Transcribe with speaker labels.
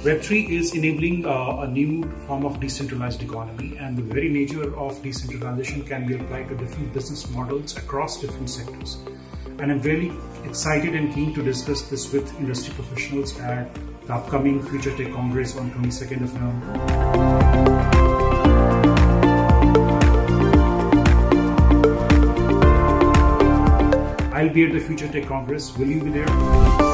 Speaker 1: Web3 is enabling a new form of decentralized economy, and the very nature of decentralization can be applied to different business models across different sectors. And I'm really excited and keen to discuss this with industry professionals at the upcoming Future Tech Congress on 22nd of November. I'll be at the Future Tech Congress. Will you be there?